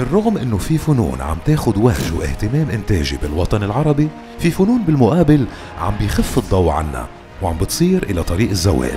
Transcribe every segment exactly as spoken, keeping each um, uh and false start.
بالرغم انه في فنون عم تاخد وهج واهتمام انتاجي بالوطن العربي، في فنون بالمقابل عم بيخف الضوء عنا وعم بتصير الى طريق الزوال.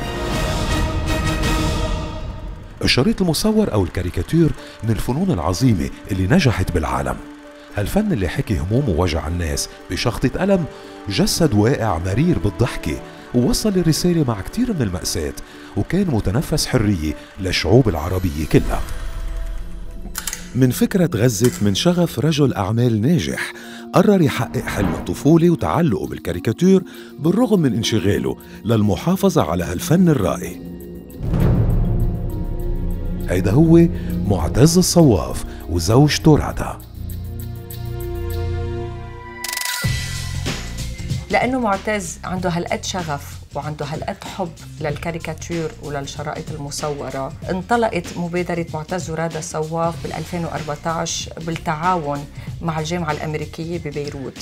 الشريط المصور او الكاريكاتير من الفنون العظيمة اللي نجحت بالعالم. هالفن اللي حكي هموم ووجع الناس بشخطة قلم، جسد واقع مرير بالضحكة، ووصل الرسالة مع كتير من المأساة، وكان متنفس حرية للشعوب العربية كلها. من فكرة غزت من شغف رجل أعمال ناجح قرر يحقق حلم الطفولة وتعلقه بالكاريكاتير بالرغم من انشغاله للمحافظة على هالفن الرائع. هيدا هو معتز الصواف وزوجته ردا. لأنه معتز عنده هالقد شغف وعنده هالقد حب للكاريكاتير وللشرائط المصورة، انطلقت مبادرة معتز ورادة الصواف بال ألفين وأربعة عشر بالتعاون مع الجامعة الأمريكية ببيروت.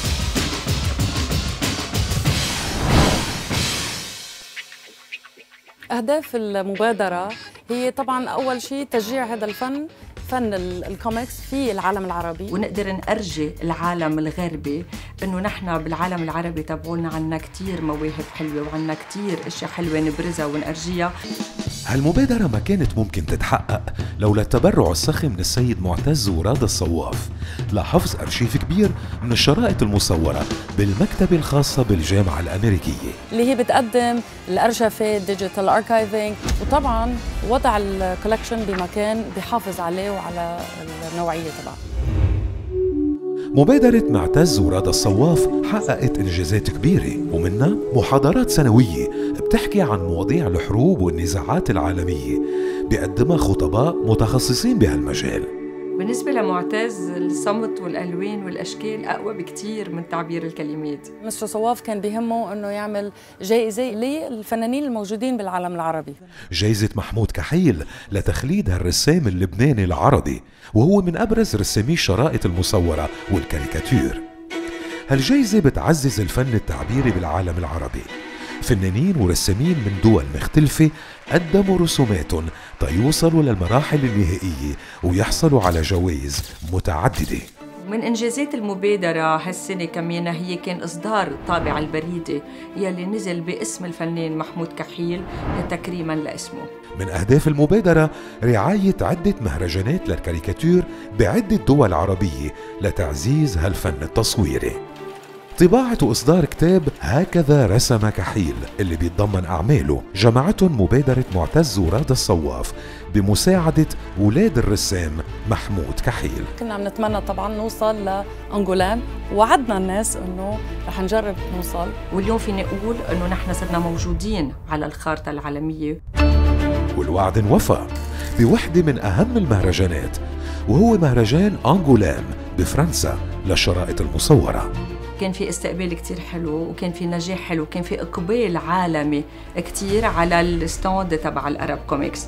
أهداف المبادرة هي طبعاً أول شيء تشجيع هذا الفن، فن الكوميكس في العالم العربي، ونقدر نأرجي العالم الغربي انه نحن بالعالم العربي تبعولنا عنا كتير مواهب حلوه وعنا كتير اشياء حلوه نبرزها ونأرجيها. هالمبادرة ما كانت ممكن تتحقق لولا التبرع السخي من السيد معتز ورادة الصواف لحفظ أرشيف كبير من الشرائط المصورة بالمكتبة الخاصة بالجامعة الأمريكية، اللي هي بتقدم الأرشفة ديجيتال أركايفينج، وطبعاً وضع الكولكشن بمكان بيحافظ عليه وعلى النوعية تبعه. مبادرة معتز ورادة الصواف حققت إنجازات كبيرة، ومنها محاضرات سنوية بتحكي عن مواضيع الحروب والنزاعات العالمية بيقدمها خطباء متخصصين بهالمجال. بالنسبة لمعتز الصمت والألوان والأشكال أقوى بكتير من تعبير الكلمات. مستر صواف كان بيهمه أنه يعمل جائزة للفنانين الموجودين بالعالم العربي، جائزة محمود كحيل لتخليد هالرسام اللبناني العربي، وهو من أبرز رسامي الشرائط المصورة والكاريكاتير. هالجائزة بتعزز الفن التعبيري بالعالم العربي. فنانين ورسامين من دول مختلفة قدموا رسوماتهم تيوصلوا للمراحل النهائية ويحصلوا على جوائز متعددة. من إنجازات المبادرة هالسنة كمان هي كان إصدار الطابع البريدي يلي نزل باسم الفنان محمود كحيل تكريماً لاسمه. من أهداف المبادرة رعاية عدة مهرجانات للكاريكاتير بعدة دول عربية لتعزيز هالفن التصويري. طباعة وإصدار كتاب هكذا رسم كحيل اللي بيتضمن أعماله جمعتهم مبادرة معتز ورادة الصواف بمساعدة أولاد الرسام محمود كحيل. كنا عم نتمنى طبعا نوصل لأنغولان، وعدنا الناس إنه رح نجرب نوصل، واليوم فيني أقول إنه نحن صرنا موجودين على الخارطة العالمية، والوعد انوفى بوحدة من أهم المهرجانات، وهو مهرجان أنغولان بفرنسا للشرائط المصورة. كان في استقبال كتير حلو، وكان في نجاح حلو، وكان في إقبال عالمي كتير على الستاند تبع الأرب كوميكس.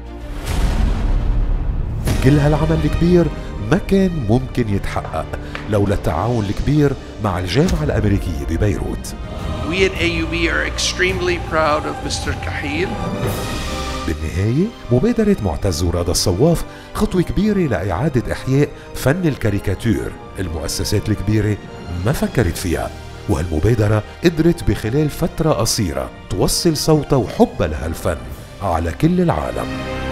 كل هالعمل الكبير ما كان ممكن يتحقق لولا التعاون الكبير مع الجامعة الأمريكية ببيروت. We at A U B are extremely proud of Mister Kahil. بالنهاية مبادرة معتز ورادة الصواف خطوة كبيرة لإعادة إحياء فن الكاريكاتير. المؤسسات الكبيرة ما فكرت فيها، وهالمبادرة قدرت بخلال فترة قصيرة توصل صوتها وحبها لهالفن على كل العالم.